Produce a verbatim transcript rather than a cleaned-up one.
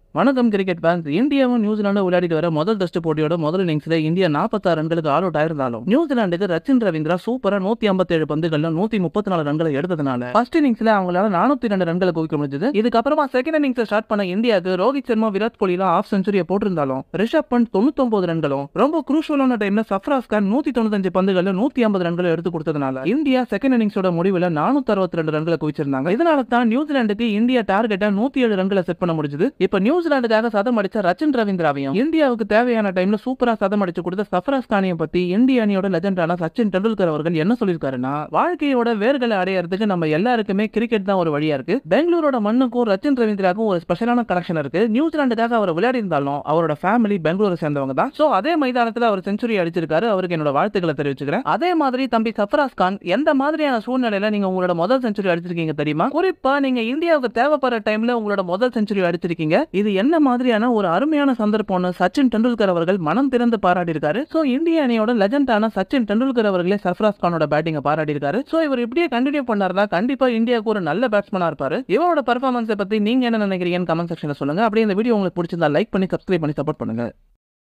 வணக்கம் cricket fans. இந்தியாவும் New Zealand விளையாடிட்டு வர முதல் டெஸ்ட் போட்டியோட முதல் இன்னிங்ஸ்ல இந்தியா நாற்பத்தி ஆறு ரன்களுக்கு ஆல் அவுட் ஆயிருந்தாலும் நியூசிலாந்துக்கு ரச்சின் ரவீந்திரா சூப்பரா நூத்தி ஐம்பத்தி ஏழு பந்துகள்ல நூத்தி முப்பத்தி நாலு ரன்களை எடுத்ததுனால ஃபர்ஸ்ட் இன்னிங்ஸ்ல அவங்களால நானூத்தி ரெண்டு ரன்களை குவிக்க முடிஞ்சது. இதுக்கப்புறமா செகண்ட் இன்னிங்ஸ் ஸ்டார்ட் பண்ண இந்தியாவுக்கு ரோஹித் சர்மா, விராட் கோலி ஆஃப் செஞ்சுரியை போட்டிருந்தாலும் ரிஷப் பண்ட் தொண்ணூத்தி ஒன்பது ரன்களும் ரொம்ப குரூஷியலான டைம்ல சர்ஃபராஸ் கான் நூத்தி தொண்ணூத்தஞ்சு பந்துகள்ல நூத்தி ஐம்பது ரன்களை எடுத்து கொடுத்ததுனால இந்தியா செகண்ட் இன்னிங்ஸோட முடிவுல நானூத்தி அறுபத்தி ரெண்டு ரன்களை குவிச்சிருந்தாங்க. இதனால தான் நியூசிலாந்துக்கு இந்தியா டார்கெட்டா நூத்தி ஏழு ரன்களை செட் பண்ண முடிஞ்சது. இப்ப நியூசிலாந்துக்காக சதம் அடிச்ச ரச்சின் ரவீந்திராவையும் இந்தியாவுக்கு தேவையான டைம்ல சூப்பரா சதம் அடிச்சு கொடுத்த சர்ஃபராஸ் கானையும் பத்தி இந்திய அணியோட லெஜெண்டான சச்சின் டெண்டுல்கர் அவர்கள் என்ன சொல்லிருக்காருன்னா, வாழ்க்கையோட வேர்களை அடையறதுக்கு நம்ம எல்லாருக்குமே கிரிக்கெட் தான் ஒரு வழியா இருக்கு. பெங்களூரோட மண்ணுக்கும் ரச்சின் ரவீந்திராவுக்கும் ஒரு ஸ்பெஷலான கனெக்ஷன் இருக்கு. நியூசிலாந்துக்காக அவர் விளையாடி இருந்தாலும் அவரோட ஃபேமிலி பெங்களூரை சேர்ந்தவங்க தான். சோ அதே மைதானத்துல அவர் செஞ்சுரி அடிச்சிருக்காரு. அவருக்கு என்னோட வாழ்த்துக்களை தெரிவிச்சுக்கிறேன். அதே மாதிரி தம்பி சர்ஃபராஸ் கான், எந்த மாதிரியான சூழ்நிலையில நீங்க உங்களோட முதல் செஞ்சுரி அடிச்சிருக்கீங்க தெரியுமா? குறிப்பா நீங்க இந்தியாவுக்கு தேவைப்படுற டைம்ல உங்களோட முதல் செஞ்சுரி அடிச்சிருக்கீங்க. இது என்ன மாதிரியான ஒரு அருமையான சந்தர்ப்பம்னு சச்சின் டெண்டுல்கர் அவர்கள் மனம் திறந்து பாராட்டி இருக்காரு. சோ இந்திய அணியோட லெஜெண்டான சச்சின் டெண்டுல்கர் அவர்களே சர்ஃபராஸ் கானோட பேட்டிங்க பாராட்டி இருக்காரு. சோ இவர் இப்படியே கண்டினியூ பண்ணாருன்னா கண்டிப்பா இந்தியாவுக்கு ஒரு நல்ல பேட்ஸ்மேனா இருப்பாரு. இவரோட பெர்ஃபார்மன்ஸை பத்தி நீங்க என்ன நினைக்கிறீங்கன்னு கமெண்ட் செக்ஷன்ல சொல்லுங்க. அப்படியே இந்த வீடியோ உங்களுக்கு பிடிச்சிருந்தா லைக் பண்ணி சப்ஸ்கிரைப் பண்ணி சப்போர்ட் பண்ணுங்க.